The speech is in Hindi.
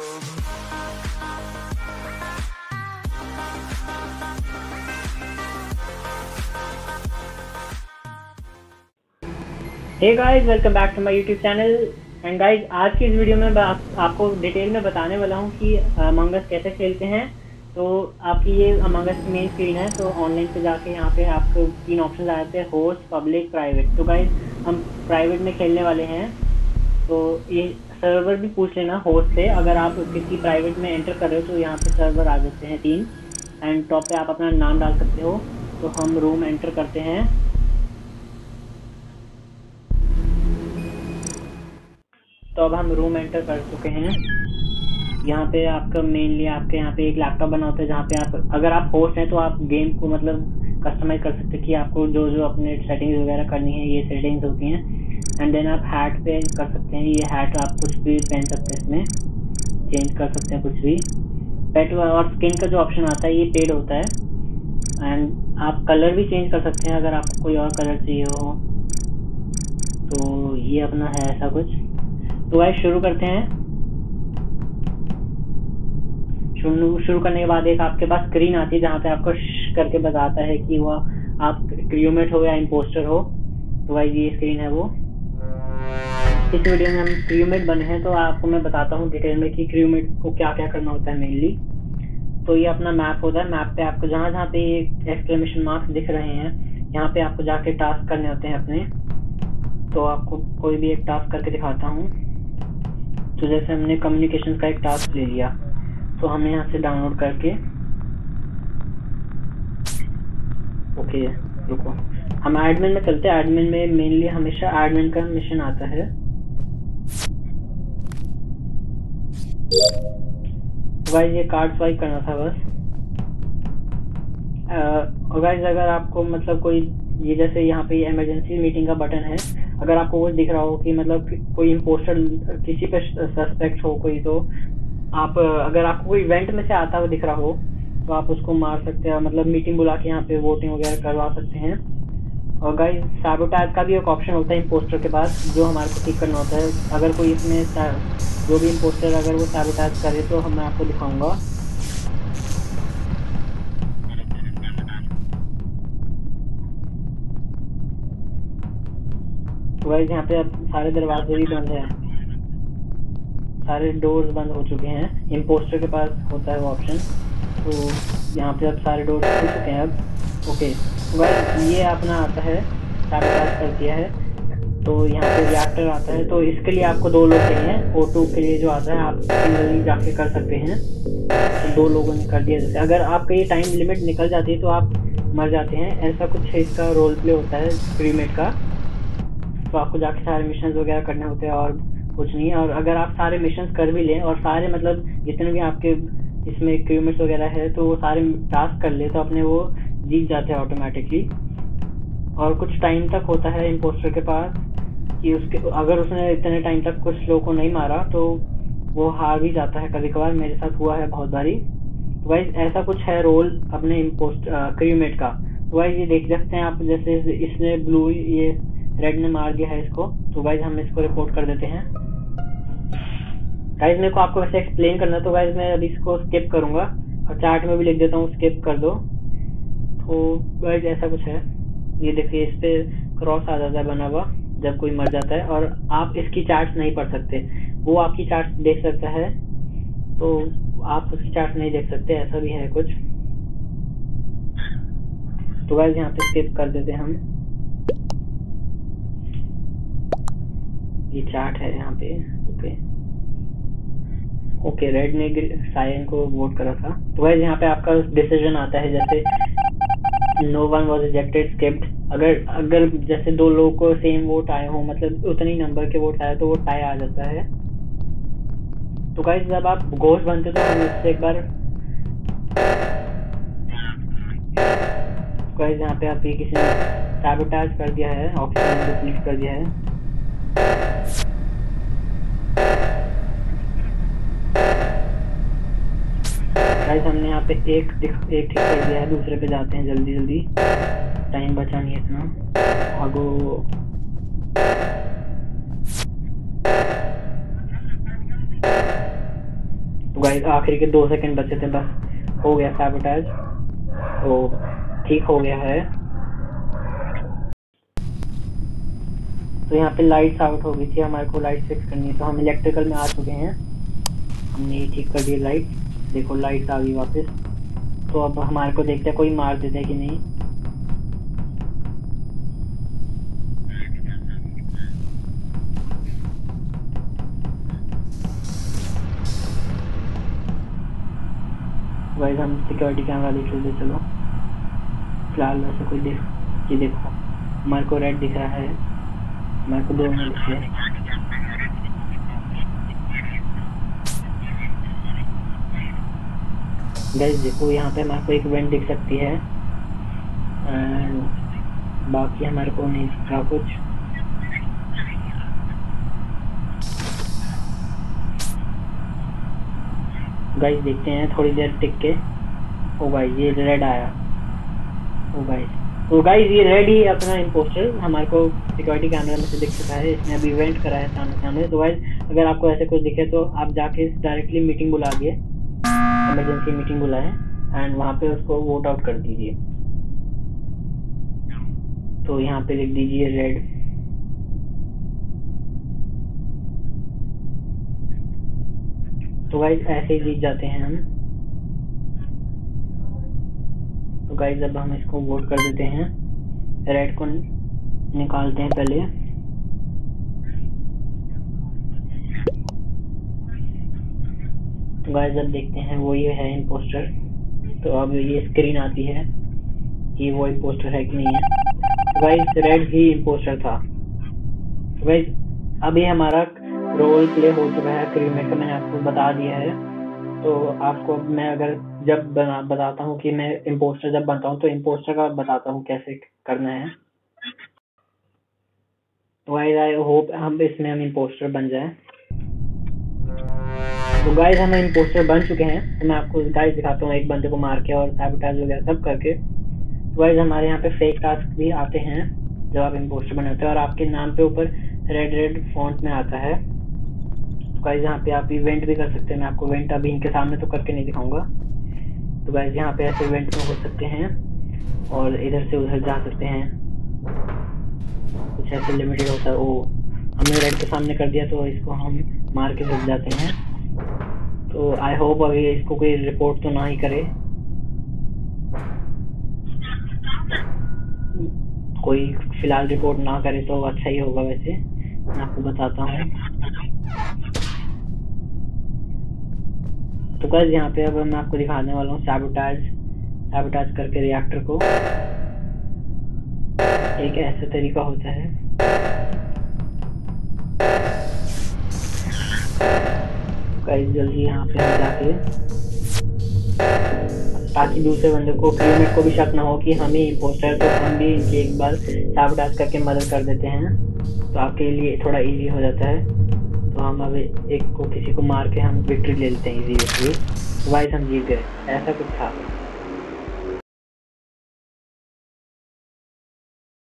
Hey guys, welcome back to my YouTube channel. And guys, आज की इस वीडियो में मैं आपको डिटेल में बताने वाला हूँ कि अमंग अस कैसे खेलते हैं। तो आपकी ये अमंग अस की मेन स्क्रीन है। तो ऑनलाइन पे जाके यहाँ पे आपको 3 ऑप्शन आ जाते हैं, होस्ट, पब्लिक, प्राइवेट। तो गाइस, हम प्राइवेट में खेलने वाले हैं। तो ये सर्वर भी पूछ लेना होस्ट से। अगर आप किसी प्राइवेट में एंटर कर रहे हो तो यहाँ पे सर्वर आ जाते हैं 3। एंड टॉप पे आप अपना नाम डाल सकते हो। तो हम रूम एंटर करते हैं। तो अब हम रूम एंटर कर चुके हैं। यहाँ पे आपका मेनली आपके यहाँ पे एक लैपटॉप बना होता है, जहाँ पे आप अगर आप होस्ट हैं तो आप गेम को मतलब कस्टमाइज कर सकते हैं कि आपको जो जो अपने सेटिंग्स वगैरह करनी है, ये सेटिंग्स होती हैं। एंड देन आप हैट पे कर सकते हैं। ये हैट आप कुछ भी पहन सकते हैं, इसमें चेंज कर सकते हैं कुछ भी। पेट और स्किन का जो ऑप्शन आता है ये पेड होता है। एंड आप कलर भी चेंज कर सकते हैं अगर आपको कोई और कलर चाहिए हो। तो ये अपना है ऐसा कुछ। तो गाइस, शुरू करते हैं। शुरू करने के बाद एक आपके पास स्क्रीन आती है जहाँ पे आपको करके बताता है कि वो आप क्रियोमेट हो या इम्पोस्टर हो। तो भाई ये स्क्रीन है वो। इस वीडियो में हम क्रियोमेट बने हैं, तो आपको मैं बताता हूँ डिटेल में कि क्रियोमेट को क्या क्या करना होता है मेनली। तो ये अपना मैप होता है। मैप पे आपको जहाँ जहाँ पे एक्सक्लेमेशन मार्क्स दिख रहे हैं, यहाँ पे आपको जाके टास्क करने होते हैं अपने। तो आपको कोई भी एक टास्क करके दिखाता हूँ। तो जैसे हमने कम्युनिकेशन का एक टास्क ले लिया, तो हमें यहाँ से डाउनलोड करके ओके रुको, हम एडमिन में चलते हैं। एडमिन में मेनली हमेशा एडमिन का मिशन आता है। गाइस, ये कार्ड स्वाइप करना था बस। और गाइस, अगर आपको मतलब कोई ये जैसे यहाँ पे इमरजेंसी मीटिंग का बटन है, अगर आपको वो दिख रहा हो कि मतलब कोई इम्पोस्टर किसी पे सस्पेक्ट हो कोई, तो आप अगर आपको कोई इवेंट में से आता हुआ दिख रहा हो तो आप उसको मार सकते हैं। मतलब मीटिंग बुला के यहाँ पे वोटिंग वगैरह करवा सकते हैं। और गाइस, सैबोटाज का भी एक ऑप्शन होता है इम्पोस्टर के पास, जो हमारे को ठीक करना होता है। अगर कोई इसमें जो भी इम्पोस्टर अगर वो सैबोटाज करे तो मैं आपको दिखाऊंगा। तो गाइस, यहाँ पे अब सारे दरवाजे भी बंद हैं, सारे डोर्स बंद हो चुके हैं। इम्पोस्टर के पास होता है वो ऑप्शन। तो यहाँ पे अब सारे डोर्स खुल चुके हैं अब। ओके, तो गाइस, ये अपना आता है, सैबोटाज कर दिया है। तो यहाँ पे रिएक्टर आता है। तो इसके लिए आपको 2 लोग चाहिए। O2 के लिए जो आता है आप सिंगली जाके कर सकते हैं। तो 2 लोगों ने कर दिया। जैसे अगर आपका ये टाइम लिमिट निकल जाती है तो आप मर जाते हैं, ऐसा कुछ इसका रोल प्ले होता है क्रीमेट का। तो आपको जाके सारे मिशन वगैरह करने होते हैं और कुछ नहीं। और अगर आप सारे मिशन कर भी लें और सारे मतलब जितने भी आपके इसमें क्रीमेट्स वगैरह है तो वो सारे टास्क कर ले, तो अपने वो जीत जाते हैं ऑटोमेटिकली। और कुछ टाइम तक होता है इम्पोस्टर के पास कि उसके अगर उसने इतने टाइम तक कुछ लोगों को नहीं मारा तो वो हार भी जाता है कभी कभार। मेरे साथ हुआ है बहुत बारी। तो गाइस, ऐसा कुछ है रोल अपने क्रीमेट का। तो गाइस, ये देख सकते हैं आप, जैसे इसने ब्लू ये रेड ने मार दिया है इसको। तो गाइस, हम इसको रिपोर्ट कर देते हैं। गाइस, मेरे को आपको वैसे एक्सप्लेन करना है, तो गाइस मैं अभी इसको स्किप करूंगा और चैट में भी लिख देता हूँ स्किप कर दो। तो गाइस, ऐसा कुछ है। ये देखिए, इस पे क्रॉस आ जाता है बना हुआ जब कोई मर जाता है। और आप इसकी चार्ट्स नहीं पढ़ सकते, वो आपकी चार्ट्स देख सकता है, तो आप उसकी चार्ट्स नहीं देख सकते, ऐसा भी है कुछ। तो गाइस, यहाँ पे स्किप कर देते हैं हम। ये चार्ट है यहाँ पे। ओके ओके, रेड ने सायन को वोट करा था। तो गाइस, यहाँ पे आपका डिसीजन आता है, जैसे no one was rejected, skipped. अगर अगर जैसे 2 लोगों को सेम वोट आए हो, मतलब उतनी नंबर के वोट आए, तो वो टाई आ जाता है। तो गाइस, जब आप घोस्ट बनते हो तो हम इससे एक बार गाइस, यहाँ पे आप ये किसी ने सैबोटाज कर दिया है, ऑक्सीजन डिप्लीट कर दिया है। गाइस, हमने यहाँ पे एक ठीक कर दिया है। दूसरे पे जाते हैं जल्दी जल्दी, टाइम बचा नहीं है इतना। आगो तो गाइस आखिरी के 2 सेकंड बचे थे, बस हो गया सैबोटेज, तो ठीक हो गया है। तो यहाँ पे लाइट्स आउट हो गई थी, हमारे को लाइट फिक्स करनी है, तो हम इलेक्ट्रिकल में आ चुके हैं, हमने ये ठीक कर दिया लाइट। देखो लाइट्स आ गई वापस। तो अब हमारे को देखते हैं कोई मार देता है कि नहीं। गाइस हम सिक्योरिटी कैमरा देख लेते, चलो फिलहाल वैसे कोई ये देखो हमारे को रेड दिख रहा है, हमारे को 2 मिनट दिख रहे हैं। गाइस देखो यहाँ पे हमारे को एक वेंट दिख सकती है, एंड बाकी हमारे को नहीं दिख रहा कुछ। गाइस देखते हैं थोड़ी देर टिक के। ओ गाइस ये रेड आया। ओ गाइस, तो गाइस ये रेड ही अपना इम्पोस्टर हमारे को सिक्योरिटी कैमरा में से दिख चुका है, इसने अभी इवेंट करा है सामने सामने। तो गाइस अगर आपको ऐसे कुछ दिखे तो आप जाके डायरेक्टली मीटिंग बुला दिए, इमरजेंसी मीटिंग बुलाएं एंड वहाँ पे उसको वोट आउट कर दीजिए। तो यहाँ पे लिख दीजिए रेड। तो गाइस ऐसे ही जीत जाते हैं हम। तो गाइस अब हम इसको वोट कर देते हैं, रेड को निकालते हैं पहले। तो गाइस अब देखते हैं वो ये है इम्पोस्टर। तो अब ये स्क्रीन आती है कि वो इम्पोस्टर है कि नहीं है। तो गाइस रेड ही इम्पोस्टर था। तो गाइस अभी हमारा रोल प्ले हो चुका है क्रीमेट का, मैंने आपको बता दिया है। तो आपको मैं अगर जब बताता हूँ कि मैं इम्पोस्टर जब बनता हूँ तो इम्पोस्टर का बताता हूँ कैसे करना है। तो गाइस आई होप हम इसमें हम इम्पोस्टर बन जाए। तो गाइस हम इम्पोस्टर बन चुके हैं। तो मैं आपको गाइस दिखाता हूँ एक बंदे को मार के और सैबोटेज वगैरह सब करके। तो गाइस हमारे यहाँ पे फेक टास्क भी आते हैं जब आप इम्पोस्टर बने होते हैं, और आपके नाम पे ऊपर रेड फॉन्ट में आता है। तो गाइस यहाँ पे आप इवेंट भी कर सकते हैं, मैं आपको इवेंट अभी इनके सामने तो करके नहीं दिखाऊंगा। तो गाइस यहाँ पे ऐसे इवेंट में हो सकते हैं और इधर से उधर जा सकते हैं, कुछ ऐसे लिमिटेड होता है। ओ हमने रेड के सामने कर दिया तो इसको हम मार के रुक जाते हैं। तो आई होप अभी इसको कोई रिपोर्ट तो ना ही करे, कोई फिलहाल रिपोर्ट ना करे तो अच्छा ही होगा। वैसे मैं आपको बताता हूँ। तो गाइस यहाँ पे अब मैं आपको दिखाने वाला हूँ सैबोटेज करके रिएक्टर को। एक ऐसा तरीका होता है। गाइस जल्दी यहाँ पे हम जाके, ताकि दूसरे बंदे को क्रीमेट को भी शक ना हो कि हम ही इम्पोस्टर है, तो हम भी इनकी एक बार सैबोटेज करके मदद कर देते हैं, तो आपके लिए थोड़ा इजी हो जाता है। तो हम अब एक को किसी को मार के हम विक्ट्री ले लेते हैं इजी विक्ट्री। गाइस हम जीत गए, ऐसा कुछ था।